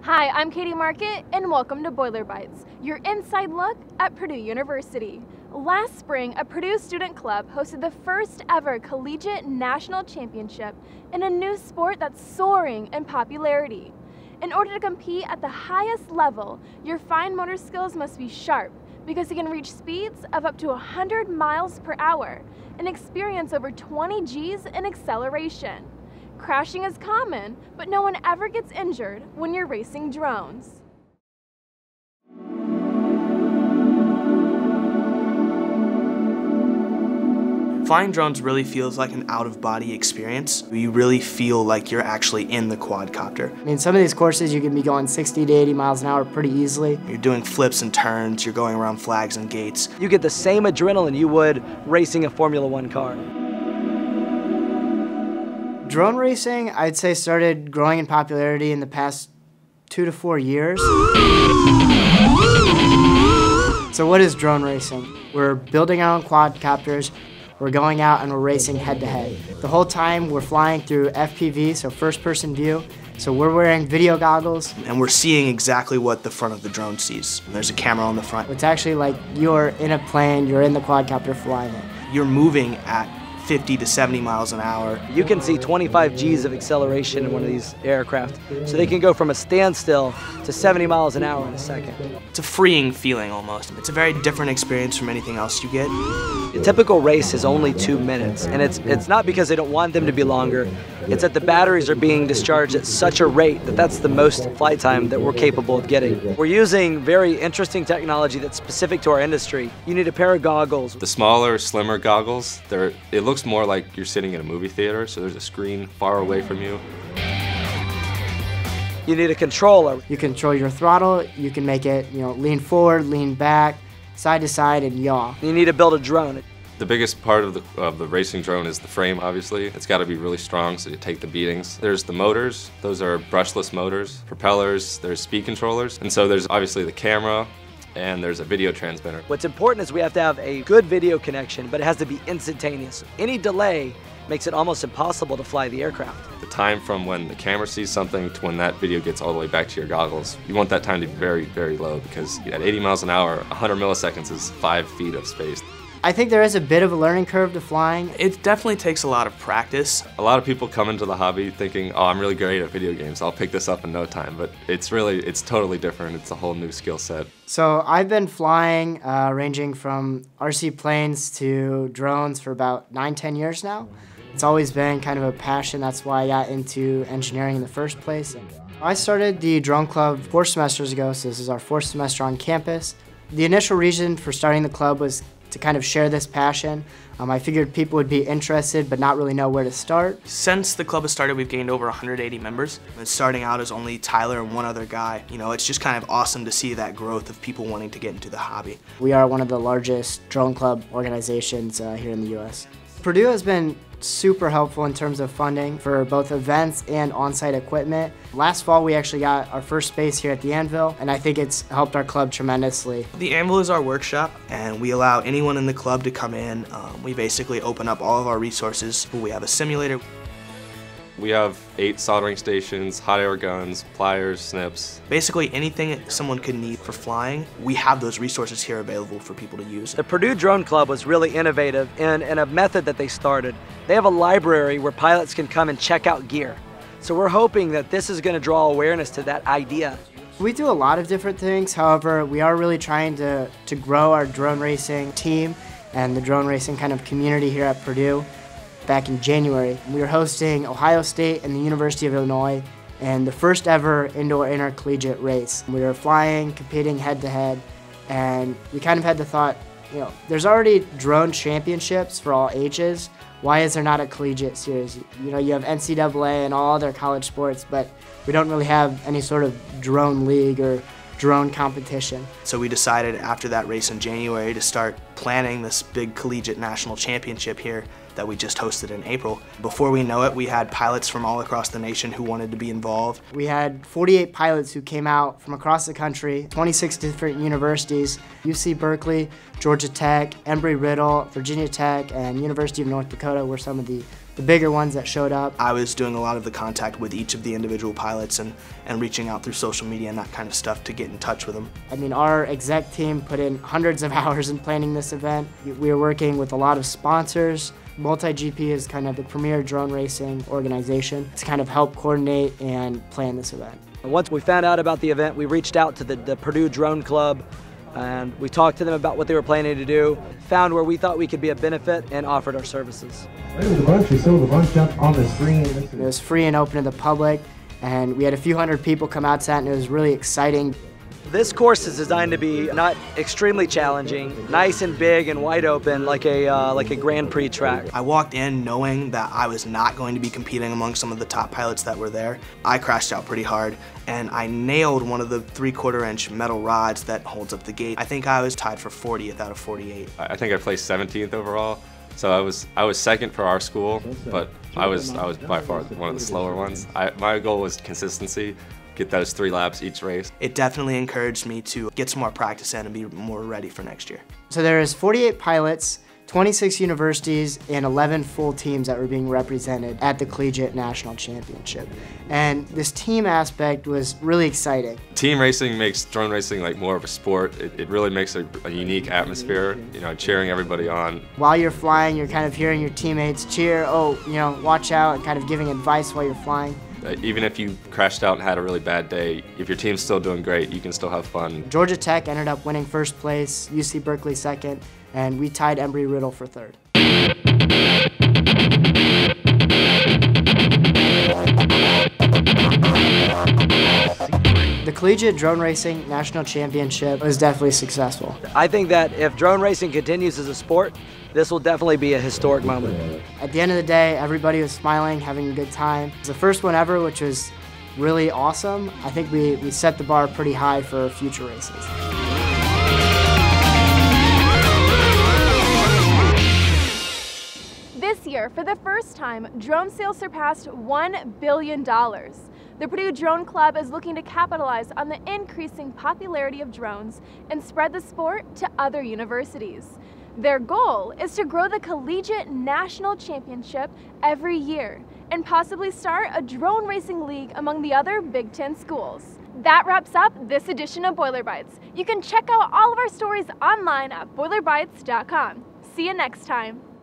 Hi, I'm Katie Market, and welcome to Boiler Bytes, your inside look at Purdue University. Last spring, a Purdue student club hosted the first ever collegiate national championship in a new sport that's soaring in popularity. In order to compete at the highest level, your fine motor skills must be sharp because you can reach speeds of up to 100 miles per hour and experience over 20 Gs in acceleration. Crashing is common, but no one ever gets injured when you're racing drones. Flying drones really feels like an out-of-body experience. You really feel like you're actually in the quadcopter. I mean, some of these courses you can be going 60 to 80 miles an hour pretty easily. You're doing flips and turns, you're going around flags and gates. You get the same adrenaline you would racing a Formula One car. Drone racing, I'd say, started growing in popularity in the past 2 to 4 years. So what is drone racing? We're building our own quadcopters, we're going out and we're racing head-to-head. The whole time we're flying through FPV, so first-person view, so we're wearing video goggles. And we're seeing exactly what the front of the drone sees. There's a camera on the front. It's actually like you're in a plane, you're in the quadcopter flying it. You're moving at 50 to 70 miles an hour. You can see 25 Gs of acceleration in one of these aircraft. So they can go from a standstill to 70 miles an hour in a second. It's a freeing feeling almost. It's a very different experience from anything else you get. A typical race is only 2 minutes, and it's not because they don't want them to be longer. It's that the batteries are being discharged at such a rate that that's the most flight time that we're capable of getting. We're using very interesting technology that's specific to our industry. You need a pair of goggles. The smaller, slimmer goggles, it looks more like you're sitting in a movie theater, so there's a screen far away from you. You need a controller. You control your throttle, you can make it, lean forward, lean back, side to side, and yaw. You need to build a drone. The biggest part of the racing drone is the frame, obviously. It's got to be really strong so you take the beatings. There's the motors. Those are brushless motors. Propellers, there's speed controllers. And so there's obviously the camera, and there's a video transmitter. What's important is we have to have a good video connection, but it has to be instantaneous. Any delay makes it almost impossible to fly the aircraft. The time from when the camera sees something to when that video gets all the way back to your goggles, you want that time to be very, very low, because at 80 miles an hour, 100 milliseconds is 5 feet of space. I think there is a bit of a learning curve to flying. It definitely takes a lot of practice. A lot of people come into the hobby thinking, oh, I'm really great at video games, I'll pick this up in no time, but it's totally different. It's a whole new skill set. So I've been flying, ranging from RC planes to drones for about 9-10 years now. It's always been kind of a passion. That's why I got into engineering in the first place. I started the drone club 4 semesters ago, so this is our 4th semester on campus. The initial reason for starting the club was to kind of share this passion. I figured people would be interested but not really know where to start. Since the club has started, we've gained over 180 members. And starting out as only Tyler and one other guy, it's just kind of awesome to see that growth of people wanting to get into the hobby. We are one of the largest drone club organizations here in the US. Purdue has been super helpful in terms of funding for both events and on-site equipment. Last fall we actually got our first space here at the Anvil, and I think it's helped our club tremendously. The Anvil is our workshop, and we allow anyone in the club to come in. We basically open up all of our resources. We have a simulator. We have 8 soldering stations, hot air guns, pliers, snips. Basically anything someone could need for flying, we have those resources here available for people to use. The Purdue Drone Club was really innovative in a method that they started. They have a library where pilots can come and check out gear. So we're hoping that this is going to draw awareness to that idea. We do a lot of different things, however, we are really trying to grow our drone racing team and the drone racing kind of community here at Purdue. Back in January, we were hosting Ohio State and the University of Illinois in the first ever indoor intercollegiate race. We were flying, competing head-to-head, and we kind of had the thought, there's already drone championships for all ages. Why is there not a collegiate series? You have NCAA and all other college sports, but we don't really have any sort of drone league or drone competition. So we decided after that race in January to start planning this big collegiate national championship here that we just hosted in April. Before we know it, we had pilots from all across the nation who wanted to be involved. We had 48 pilots who came out from across the country, 26 different universities, UC Berkeley, Georgia Tech, Embry-Riddle, Virginia Tech, and University of North Dakota were some of the the bigger ones that showed up. I was doing a lot of the contact with each of the individual pilots and reaching out through social media and that kind of stuff to get in touch with them. I mean, our exec team put in hundreds of hours in planning this event. We were working with a lot of sponsors. MultiGP is kind of the premier drone racing organization to kind of help coordinate and plan this event. Once we found out about the event, we reached out to the Purdue Drone Club, and we talked to them about what they were planning to do, found where we thought we could be a benefit, and offered our services. There was a bunch, we saw the bunch up on the screen. It was free and open to the public, and we had a few hundred people come out to that, and it was really exciting. This course is designed to be not extremely challenging, nice and big and wide open like a Grand Prix track. I walked in knowing that I was not going to be competing among some of the top pilots that were there. I crashed out pretty hard and I nailed one of the 3/4-inch metal rods that holds up the gate. I think I was tied for 40th out of 48. I think I placed 17th overall. So I was second for our school, but I was by far one of the slower ones. My goal was consistency. Get those 3 laps each race. It definitely encouraged me to get some more practice in and be more ready for next year. So there is 48 pilots, 26 universities, and 11 full teams that were being represented at the Collegiate National Championship. And this team aspect was really exciting. Team racing makes drone racing like more of a sport. It really makes a unique atmosphere, you know, cheering everybody on. While you're flying, you're kind of hearing your teammates cheer, oh, you know, watch out, and kind of giving advice while you're flying. Even if you crashed out and had a really bad day, if your team's still doing great, you can still have fun. Georgia Tech ended up winning first place, UC Berkeley second, and we tied Embry-Riddle for third. The Collegiate Drone Racing National Championship was definitely successful. I think that if drone racing continues as a sport, this will definitely be a historic moment. At the end of the day, everybody was smiling, having a good time. It was the first one ever, which was really awesome. I think we set the bar pretty high for future races. This year, for the first time, drone sales surpassed $1 billion. The Purdue Drone Club is looking to capitalize on the increasing popularity of drones and spread the sport to other universities. Their goal is to grow the Collegiate National Championship every year and possibly start a drone racing league among the other Big Ten schools. That wraps up this edition of Boiler Bytes. You can check out all of our stories online at boilerbytes.com. See you next time.